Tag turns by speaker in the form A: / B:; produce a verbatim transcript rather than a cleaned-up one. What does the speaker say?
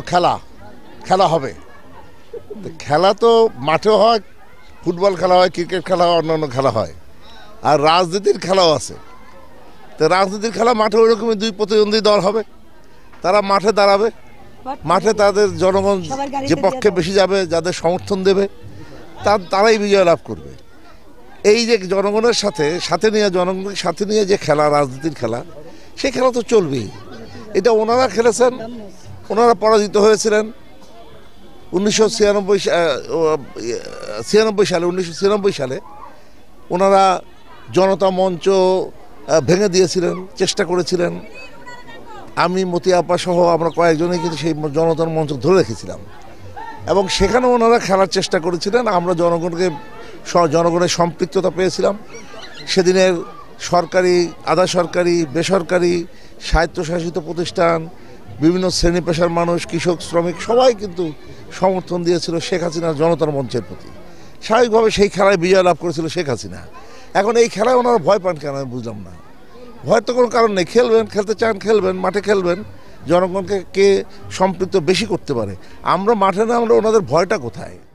A: খেলা খেলা হবে, খেলা তো মাঠেও হয়, ফুটবল খেলা হয়, ক্রিকেট খেলা হয়, অন্যান্য খেলা হয়, আর রাজনীতির খেলাও আছে। তো রাজনীতির খেলা মাঠে ওইরকমই দুই প্রতিদ্বন্দ্বী দল হবে, তারা মাঠে দাঁড়াবে, মাঠে তাদের জনগণ যে পক্ষে বেশি যাবে, যাদের সমর্থন দেবে, তার তারাই বিজয় লাভ করবে। এই যে জনগণের সাথে সাথে নিয়ে জনগণের সাথে নিয়ে যে খেলা, রাজনীতির খেলা, সেই খেলা তো চলবেই। এটা ওনারা খেলেছেন, ওনারা পরাজিত হয়েছিলেন উনিশশো ছিয়ানব্বই ছিয়ানব্বই সালে উনিশশো ছিয়ানব্বই সালে ওনারা জনতা মঞ্চ ভেঙে দিয়েছিলেন, চেষ্টা করেছিলেন। আমি মতি আপা সহ আমরা কয়েকজনই কিন্তু সেই জনতার মঞ্চ ধরে রেখেছিলাম এবং সেখানে ওনারা খেলার চেষ্টা করেছিলেন। আমরা জনগণকে জনগণের সম্পৃক্ততা পেয়েছিলাম। সেদিনের সরকারি, আধা সরকারি, বেসরকারি, স্বায়ত্তশাসিত প্রতিষ্ঠান, বিভিন্ন শ্রেণী পেশার মানুষ, কৃষক, শ্রমিক সবাই কিন্তু সমর্থন দিয়েছিল শেখ হাসিনার জনতার মঞ্চের প্রতি। স্বাভাবিকভাবে সেই খেলায় বিজয় লাভ করেছিল শেখ হাসিনা। এখন এই খেলায় ওনারা ভয় পান কেন আমি বুঝলাম না। ভয় তো কোনো কারণ নেই, খেলবেন, খেলতে চান খেলবেন, মাঠে খেলবেন, জনগণকে কে সম্পৃক্ত বেশি করতে পারে। আমরা মাঠে না, আমরা ওনাদের ভয়টা কোথায়?